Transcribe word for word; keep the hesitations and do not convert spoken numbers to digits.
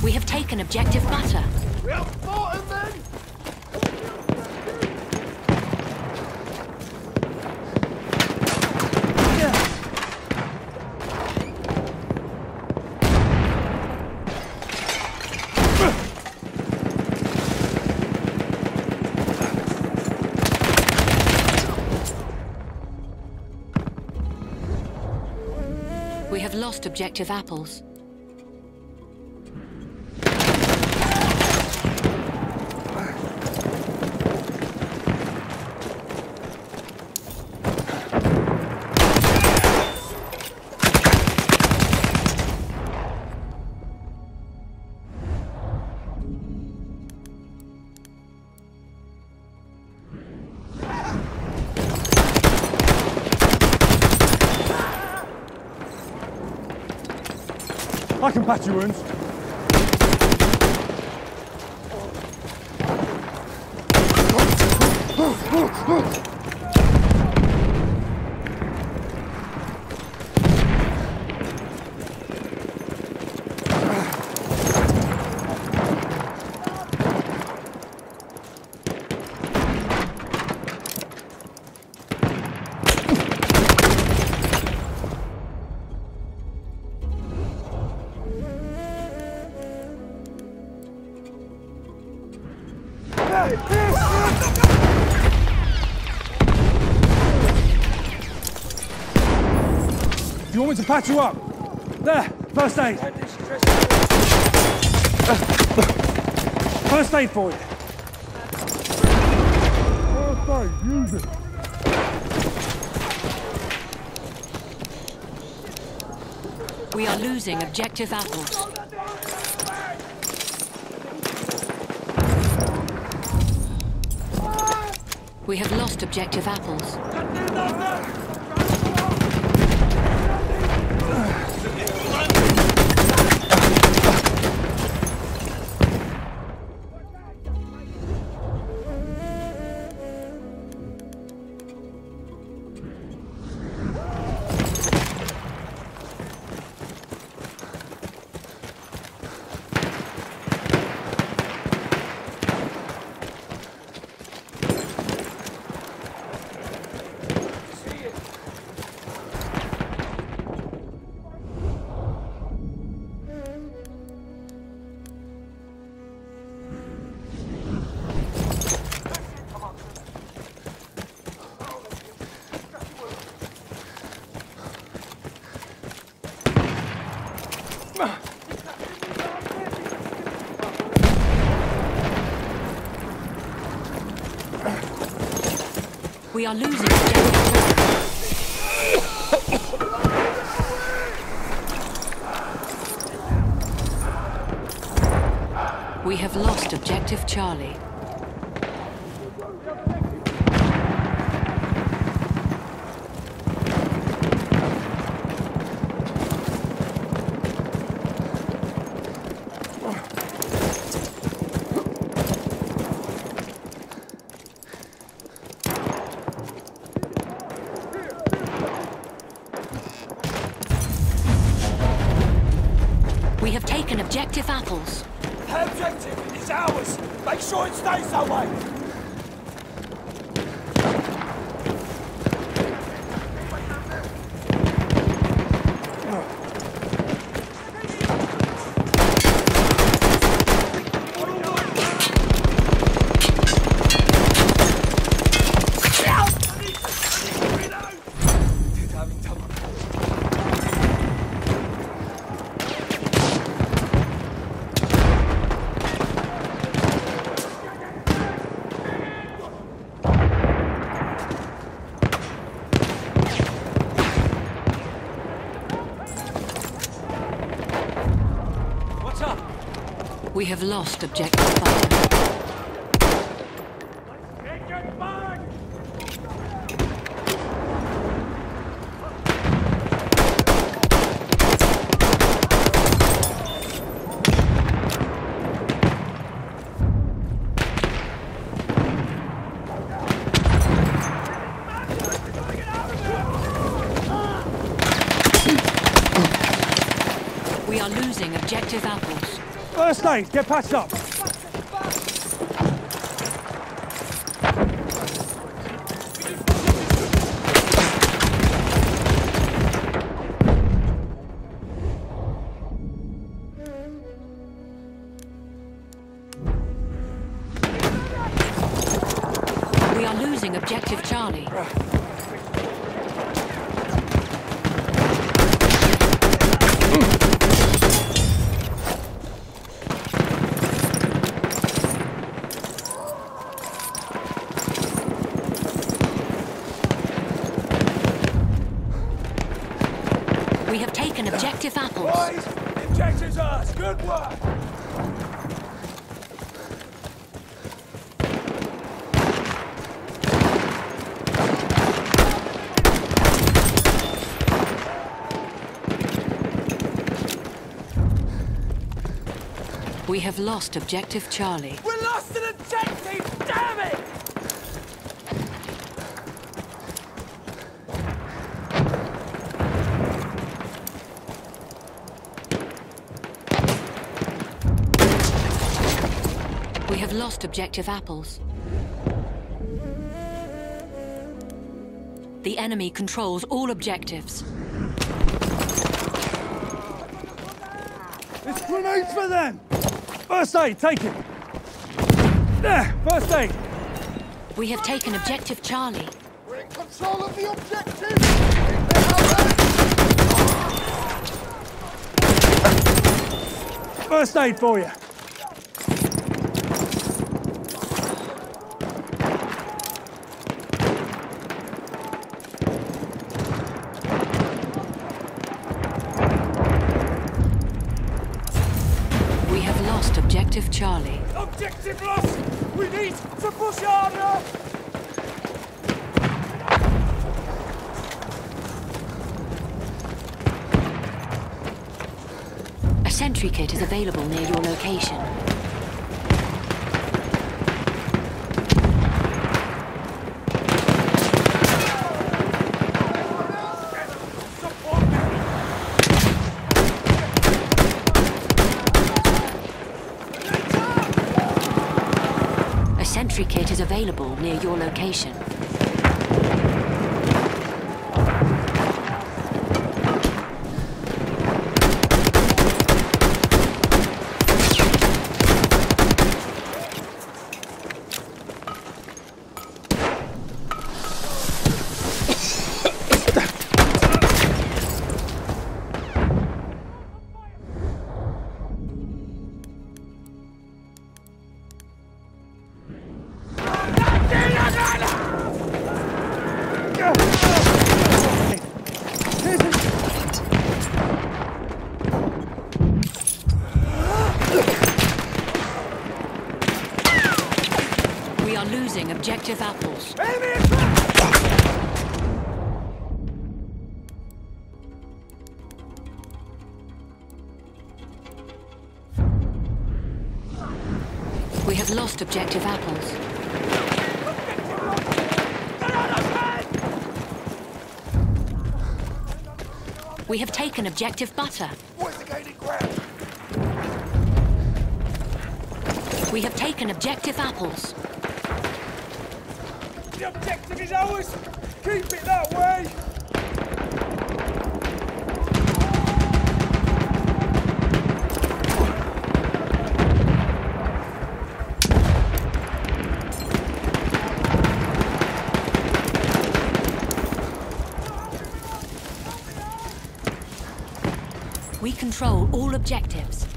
We have taken objective butter. We have fought him then! We have lost objective apples. I can patch your wounds. Do you want me to patch you up? There, first aid. First aid for you. First aid, use it. We are losing objective apples. We have lost objective apples. We are losing objective. We have lost objective Charlie. We have taken objective apples. The objective is ours. Make sure it stays that way. We have lost objective butter. We are losing objective apples. First aid, get patched up. We are losing objective Charlie. We have taken objective apples. Boys, the objective's ours. Good work. We have lost objective Charlie. We lost an objective, damn it! We have lost objective apples. The enemy controls all objectives. It's grenades for them! First aid, take it! There, first aid! We have taken objective Charlie. We're in control of the objective! Keep it out. First aid for you. We have lost objective Charlie. Objective lost! We need to push harder! A sentry kit is available near your location. A sentry kit is available near your location. We are losing objective apples. We have lost objective apples. We have taken objective butter. Boys are gaining ground. We have taken objective apples. The objective is ours! Keep it that way! We control all objectives.